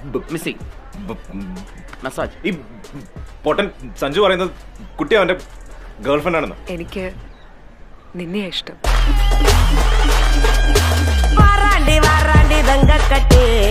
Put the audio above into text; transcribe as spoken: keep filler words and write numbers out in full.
Missing massage. ഈ പൊട്ടൻ സഞ്ജു പറയുന്നത് കുട്ടി അവന്റെ ഗേൾഫ്രണ്ട് ആണെന്ന്. എനിക്ക് നിന്നെ ഇഷ്ടം. വാറാണ്ടി വാറാണ്ടി ദങ്കക്കട്ടി